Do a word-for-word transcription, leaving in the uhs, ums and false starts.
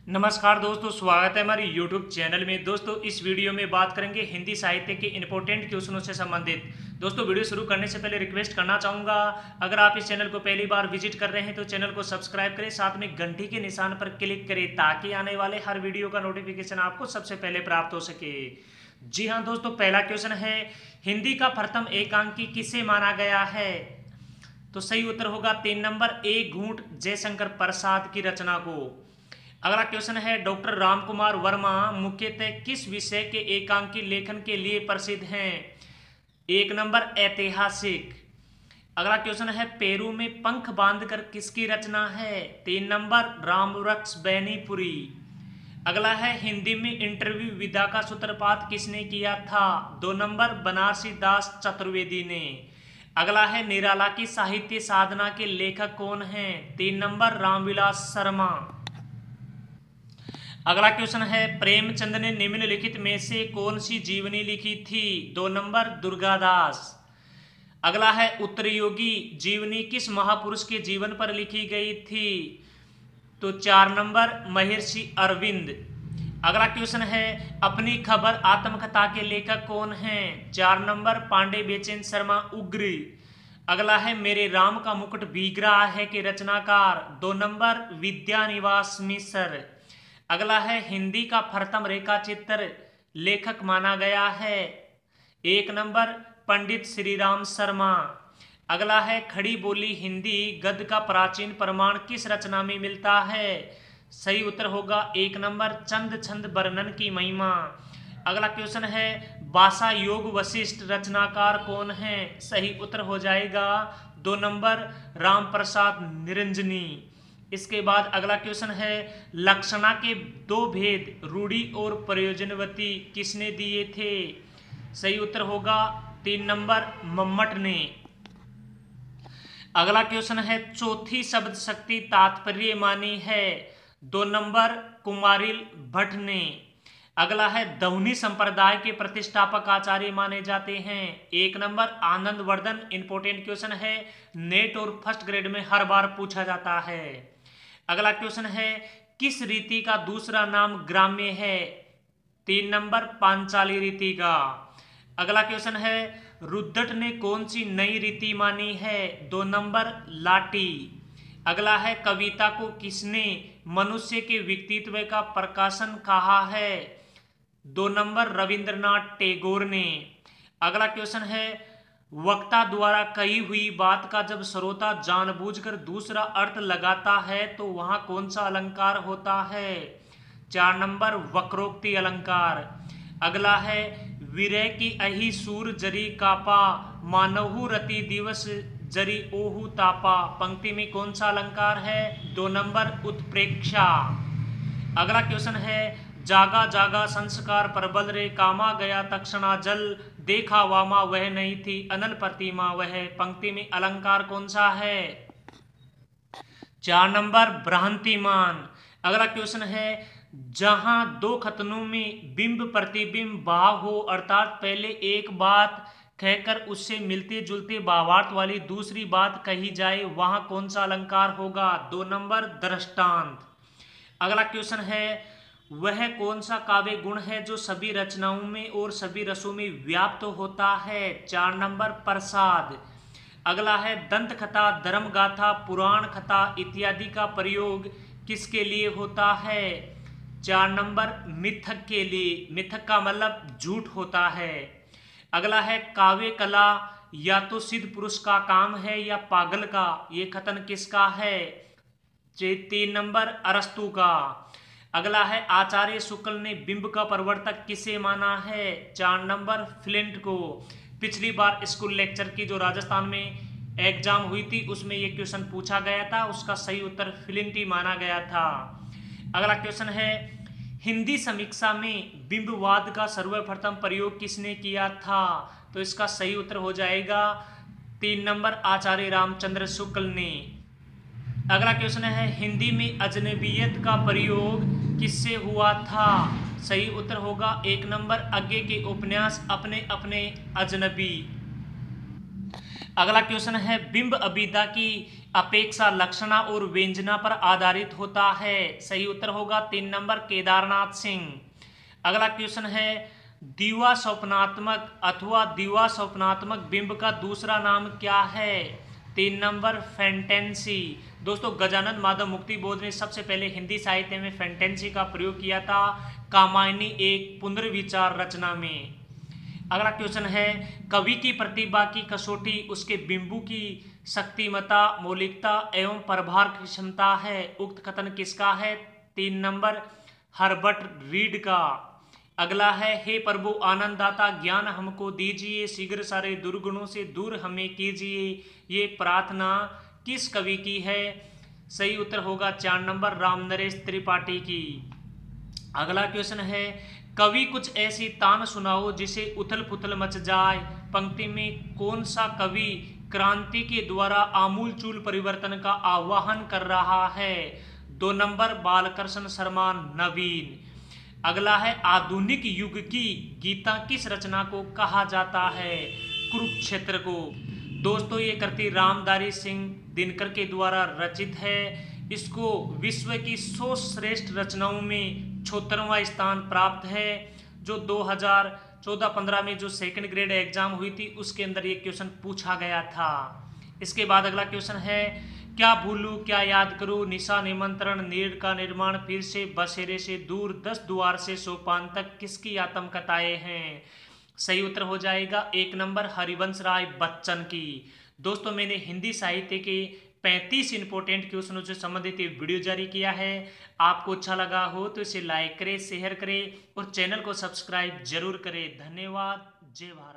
नमस्कार दोस्तों, स्वागत है हमारे यूट्यूब चैनल में। दोस्तों, इस वीडियो में बात करेंगे हिंदी साहित्य के इंपॉर्टेंट क्वेश्चनों से संबंधित। दोस्तों, वीडियो शुरू करने से पहले रिक्वेस्ट करना चाहूँगा, अगर आप इस चैनल को पहली बार विजिट कर रहे हैं तो चैनल को सब्सक्राइब करें, साथ में घंटी के निशान पर क्लिक करें ताकि आने वाले हर वीडियो का नोटिफिकेशन आपको सबसे पहले प्राप्त हो सके। जी हाँ दोस्तों, पहला क्वेश्चन है, हिंदी का प्रथम एकांकी किसे माना गया है? तो सही उत्तर होगा तीन नंबर, एक घूंट जयशंकर प्रसाद की रचना को। अगला क्वेश्चन है, डॉक्टर रामकुमार वर्मा मुख्यतः किस विषय के एकांकी लेखन के लिए प्रसिद्ध हैं? एक नंबर, ऐतिहासिक। अगला क्वेश्चन है, पेरू में पंख बांधकर किसकी रचना है? तीन नंबर, रामवृक्ष बैनीपुरी। अगला है, हिंदी में इंटरव्यू विधा का सूत्रपात किसने किया था? दो नंबर, बनारसी दास चतुर्वेदी ने। अगला है, निराला की साहित्य साधना के लेखक कौन हैं? तीन नंबर, रामविलास शर्मा। अगला क्वेश्चन है, प्रेमचंद ने निम्नलिखित में से कौन सी जीवनी लिखी थी? दो नंबर, दुर्गादास। अगला है, उत्तरयोगी जीवनी किस महापुरुष के जीवन पर लिखी गई थी? तो चार नंबर, महर्षि अरविंद। अगला क्वेश्चन है, अपनी खबर आत्मकथा के लेखक कौन हैं? चार नंबर, पांडे बेचैन शर्मा उग्र। अगला है, मेरे राम का मुकुट भीग रहा है के रचनाकार? दो नंबर, विद्यानिवास मिश्र। अगला है, हिंदी का प्रथम रेखा चित्र लेखक माना गया है? एक नंबर, पंडित श्रीराम शर्मा। अगला है, खड़ी बोली हिंदी गद्य का प्राचीन प्रमाण किस रचना में मिलता है? सही उत्तर होगा एक नंबर, चंद छंद वर्णन की महिमा। अगला क्वेश्चन है, भाषा योग वशिष्ठ रचनाकार कौन है? सही उत्तर हो जाएगा दो नंबर, राम प्रसाद निरंजनी। इसके बाद अगला क्वेश्चन है, लक्षणा के दो भेद रूढ़ि और प्रयोजनवती किसने दिए थे? सही उत्तर होगा तीन नंबर, मम्मट ने। अगला क्वेश्चन है, चौथी शब्द शक्ति तात्पर्य मानी है? दो नंबर, कुमारिल भट्ट ने। अगला है, दहुनी संप्रदाय के प्रतिष्ठापक आचार्य माने जाते हैं? एक number, Anand Vardhan. Important question है, नेट और फर्स्ट ग्रेड में हर बार पूछा जाता है। अगला क्वेश्चन है, किस रीति का दूसरा नाम ग्राम्य है? तीन नंबर, पांचाली रीति का। अगला क्वेश्चन है, रुद्रट ने कौन सी नई रीति मानी है? दो नंबर, लाटी। अगला है, कविता को किसने मनुष्य के व्यक्तित्व का प्रकाशन कहा है? दो नंबर, रविंद्रनाथ टैगोर ने। अगला क्वेश्चन है, वक्ता द्वारा कही हुई बात का जब श्रोता जानबूझकर दूसरा अर्थ लगाता है तो वहां कौन सा अलंकार होता है? चार नंबर, वक्रोक्ति अलंकार। अगला है, विरह की अहि सूर जरी कापा, मानहु रति दिवस जरी ओहु तापा, पंक्ति में कौन सा अलंकार है? दो नंबर, उत्प्रेक्षा। अगला क्वेश्चन है, जागा जागा संस्कार प्रबल रे, कामा गया तक्षणा जल, देखा वामा वह नहीं थी अनल प्रतिमा वह, पंक्ति में अलंकार कौन सा है? चार नंबर, भ्रांतिमान। अगला क्वेश्चन है, जहां दो खतनों में बिंब प्रतिबिंब भाव हो, अर्थात पहले एक बात कहकर उससे मिलते जुलते भावार्थ वाली दूसरी बात कही जाए, वहां कौन सा अलंकार होगा? दो नंबर, दृष्टांत। अगला क्वेश्चन है, वह कौन सा काव्य गुण है जो सभी रचनाओं में और सभी रसों में व्याप्त होता है? चार नंबर, प्रसाद। अगला है, दंत कथा, धर्म गाथा, पुराण कथा इत्यादि का प्रयोग किसके लिए होता है? चार नंबर, मिथक के लिए। मिथक का मतलब झूठ होता है। अगला है, काव्य कला या तो सिद्ध पुरुष का काम है या पागल का, ये कथन किसका है? तीन नंबर, अरस्तु का। अगला है, आचार्य शुक्ल ने बिंब का प्रवर्तक किसे माना है? चार नंबर, फ्लिंट को। पिछली बार स्कूल लेक्चर की जो राजस्थान में एग्जाम हुई थी उसमें यह क्वेश्चन पूछा गया था, उसका सही उत्तर फ्लिंट ही माना गया था। अगला क्वेश्चन है, हिंदी समीक्षा में बिंबवाद का सर्वप्रथम प्रयोग किसने किया था? तो इसका सही उत्तर हो जाएगा तीन नंबर, आचार्य रामचंद्र शुक्ल ने। अगला क्वेश्चन है, हिंदी में अजनबियत का प्रयोग किससे हुआ था? सही उत्तर होगा एक नंबर, आगे के उपन्यास अपने अपने अजनबी। अगला क्वेश्चन है बिंब अभिधा की अपेक्षा लक्षणा और व्यंजना पर आधारित होता है। सही उत्तर होगा तीन नंबर केदारनाथ सिंह। अगला क्वेश्चन है दिवा स्वप्नात्मक अथवा दिवा स्वप्नात्मक बिंब का दूसरा नाम क्या है? तीन नंबर फैंटेंसी। दोस्तों गजानन माधव मुक्ति बोध ने सबसे पहले हिंदी साहित्य में फैंटेंसी का प्रयोग किया था कामायनी एक पुनर्विचार रचना में। अगला क्वेश्चन है कवि की प्रतिभा की कसौटी उसके बिंबू की शक्तिमता मौलिकता एवं प्रभार की क्षमता है। उक्त कथन किसका है? तीन नंबर हर्बर्ट रीड का। अगला है हे प्रभु आनंददाता ज्ञान हमको दीजिए शीघ्र सारे दुर्गुणों से दूर हमें कीजिए, ये प्रार्थना किस कवि की है? सही उत्तर होगा चार नंबर राम नरेश त्रिपाठी की। अगला क्वेश्चन है कवि कुछ ऐसी तान सुनाओ जिसे उथल पुथल मच जाए। पंक्ति में कौन सा कवि क्रांति के द्वारा आमूल चूल परिवर्तन का आह्वान कर रहा है? दो नंबर बालकृष्ण शर्मा नवीन। अगला है आधुनिक युग की गीता किस रचना को कहा जाता है? कुरुक्षेत्र को। दोस्तों ये कृति रामधारी सिंह दिनकर के द्वारा रचित है। इसको विश्व की सौ श्रेष्ठ रचनाओं में छिहत्तरवां स्थान प्राप्त है। जो दो हज़ार चौदह पंद्रह में जो सेकंड ग्रेड एग्जाम हुई थी उसके अंदर ये क्वेश्चन पूछा गया था। इसके बाद अगला क्वेश्चन है क्या भूलूं क्या याद करूं निशा निमंत्रण नीड़ का निर्माण फिर से बसेरे से दूर दस द्वार से सोपान तक किसकी आत्मकथाएं हैं? सही उत्तर हो जाएगा एक नंबर हरिवंश राय बच्चन की। दोस्तों मैंने हिंदी साहित्य के पैंतीस इंपॉर्टेंट क्वेश्चनों से संबंधित वीडियो जारी किया है। आपको अच्छा लगा हो तो इसे लाइक करें शेयर करें और चैनल को सब्सक्राइब जरूर करें। धन्यवाद। जय भारत।